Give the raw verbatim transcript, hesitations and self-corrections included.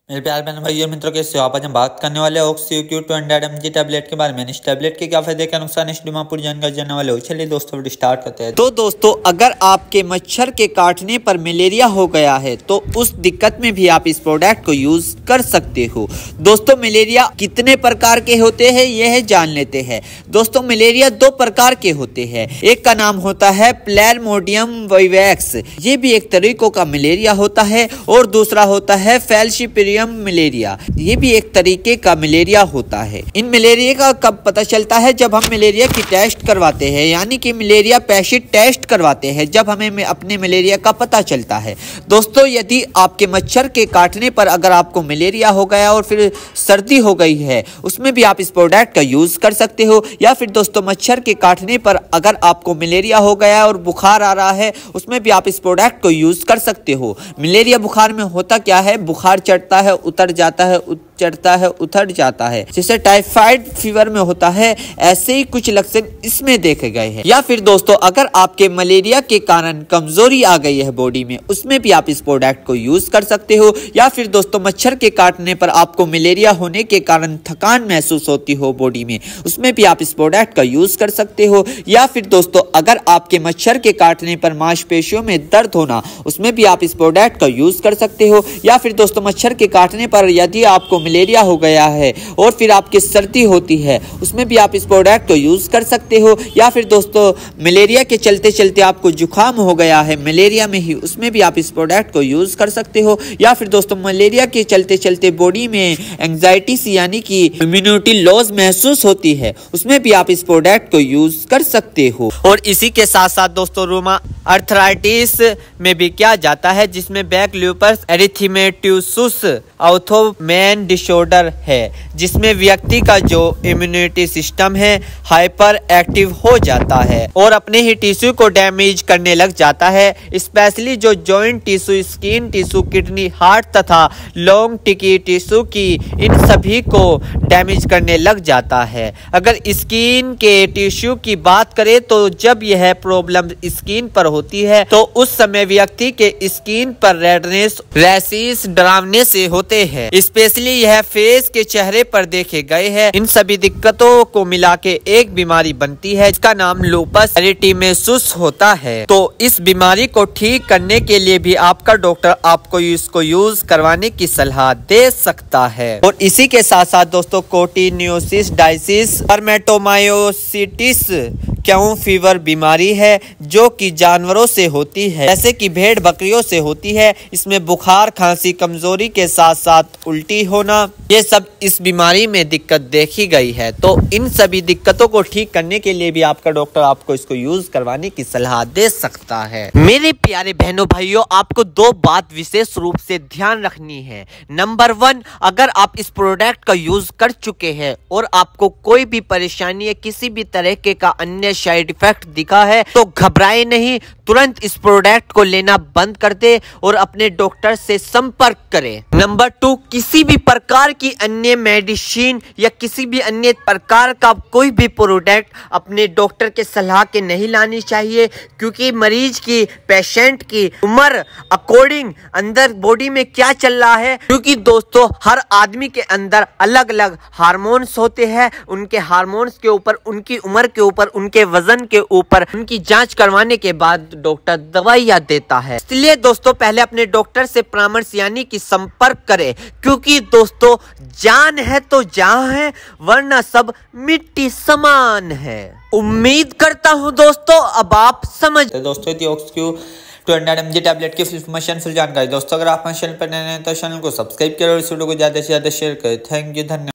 मेरे प्यार बहन भाई और मित्रों, कैसे हो आप? आज हम बात करने वाले हैं Oxiq two hundred M G tablet के बारे में। इस टैबलेट के क्या फायदे, क्या नुकसान, इस पूरी जानकारी जानने वाले हो। चलिए दोस्तों वीडियो स्टार्ट करते हैं। तो दोस्तों, अगर आपके मच्छर के काटने पर मलेरिया हो गया है तो उस दिक्कत में भी आप इस प्रोडक्ट को यूज कर सकते हो। दोस्तों, मलेरिया कितने प्रकार के होते हैं यह जान लेते हैं। दोस्तों, मलेरिया दो प्रकार के होते हैं। एक का नाम होता है प्लाज्मोडियम वाइवेक्स, ये भी एक तरीकों का मलेरिया होता है, और दूसरा होता है फैलसीपियम मलेरिया, ये भी एक तरीके का मलेरिया होता है। इन मलेरिया का कब पता चलता है? जब हम मलेरिया की टेस्ट करवाते हैं, यानी कि मलेरिया पैशिट टेस्ट करवाते हैं, जब हमें अपने मलेरिया का पता चलता है। दोस्तों, यदि आपके मच्छर के काटने पर अगर आपको मलेरिया हो गया और फिर सर्दी हो गई है, उसमें भी आप इस प्रोडक्ट का यूज कर सकते हो। या फिर दोस्तों, मच्छर के काटने पर अगर आपको मलेरिया हो गया और बुखार आ रहा है, उसमें भी आप इस प्रोडक्ट को यूज कर सकते हो। मलेरिया बुखार में होता क्या है? बुखार चढ़ता है, उतर जाता है, चढ़ता है, उतर जाता है, जैसे टाइफाइड फीवर में होता है। ऐसे ही कुछ लक्षण इसमें देखे गए हैं। या फिर दोस्तों, अगर आपके मलेरिया के कारण कमजोरी आ गई है बॉडी में, उसमें भी आप इस प्रोडक्ट को यूज कर सकते हो। या फिर दोस्तों, मच्छर के काटने पर आपको मलेरिया होने के कारण थकान महसूस होती हो बॉडी में, उसमें भी आप इस प्रोडक्ट का यूज कर सकते हो। या फिर दोस्तों, अगर आपके मच्छर के काटने पर मांसपेशियों में दर्द होना, उसमें भी आप इस प्रोडक्ट का यूज कर सकते हो। या फिर दोस्तों, मच्छर के काटने पर यदि आपको मलेरिया हो गया है और फिर आपकी सर्दी होती है, उसमें भी आप इस प्रोडक्ट को यूज कर सकते हो। या फिर दोस्तों, मलेरिया के चलते चलते आपको जुकाम हो गया है मलेरिया में ही, उसमें भी आप इस प्रोडक्ट को यूज कर सकते हो। या फिर दोस्तों, मलेरिया के चलते चलते बॉडी में एंजाइटी सी यानी कि इम्यूनिटी लॉस महसूस होती है, उसमें भी आप इस प्रोडक्ट को यूज कर सकते हो। और इसी के साथ साथ दोस्तों, रोमा अर्थराइटिस में भी क्या जाता है, जिसमें back lupus erythematosus autoimmune disorder है, जिसमें व्यक्ति का जो इम्यूनिटी सिस्टम है हाइपर एक्टिव हो जाता है और अपने ही टिश्यू को डैमेज करने लग जाता है। स्पेशली जो joint tissue, skin tissue, kidney, heart तथा लॉन्ग टिकी टिश्यू की, इन सभी को डैमेज करने लग जाता है। अगर स्किन के टिश्यू की बात करें तो जब यह प्रॉब्लम स्किन पर होती है तो उस समय व्यक्ति के स्किन पर रेडनेस, रैशेस, डरावने से होते हैं। स्पेशली यह फेस के चेहरे पर देखे गए हैं। इन सभी दिक्कतों को मिला के एक बीमारी बनती है, जिसका नाम लूपस एरिथेमेटोसस होता है। तो इस बीमारी को ठीक करने के लिए भी आपका डॉक्टर आपको इसको यूज करवाने की सलाह दे सकता है। और इसी के साथ साथ दोस्तों, कोटिन्योसिस डायसिस परमेटोमायोसिटिस क्यों फीवर बीमारी है, जो कि जानवरों से होती है, जैसे कि भेड़ बकरियों से होती है। इसमें बुखार, खांसी, कमजोरी के साथ साथ उल्टी होना, ये सब इस बीमारी में दिक्कत देखी गई है। तो इन सभी दिक्कतों को ठीक करने के लिए भी आपका डॉक्टर आपको इसको यूज करवाने की सलाह दे सकता है। मेरे प्यारे बहनों भाइयों, आपको दो बात विशेष रूप से ध्यान रखनी है। नंबर वन, अगर आप इस प्रोडक्ट का यूज कर चुके हैं और आपको कोई भी परेशानी या किसी भी तरह के का अन्य साइड इफेक्ट दिखा है तो घबराए नहीं, तुरंत इस प्रोडक्ट को लेना बंद कर दे और अपने डॉक्टर से संपर्क करें। नंबर टू, किसी भी प्रकार की अन्य मेडिसिन या किसी भी अन्य प्रकार का कोई भी प्रोडक्ट अपने डॉक्टर के सलाह के नहीं लानी चाहिए, क्योंकि मरीज की, पेशेंट की उम्र अकॉर्डिंग अंदर बॉडी में क्या चल रहा है, क्योंकि दोस्तों हर आदमी के अंदर अलग अलग हार्मोन्स होते हैं। उनके हार्मोन्स के ऊपर, उनकी उम्र के ऊपर, उनके वजन के ऊपर उनकी जांच करवाने के बाद डॉक्टर दवाइयां देता है। इसलिए दोस्तों, पहले अपने डॉक्टर से परामर्श यानी कि संपर्क करें, क्योंकि दोस्तों जान है तो जहां है, वरना सब मिट्टी समान है। उम्मीद करता हूं दोस्तों अब आप समझ। दोस्तों, Oxiq two hundred M G tablet की इन्फॉर्मेशन, फिर जानकारी। दोस्तों, अगर आप चैनल पर नए हैं तो चैनल को सब्सक्राइब करें और इस वीडियो को ज्यादा से ज्यादा शेयर करें। थैंक यू, धन्यवाद।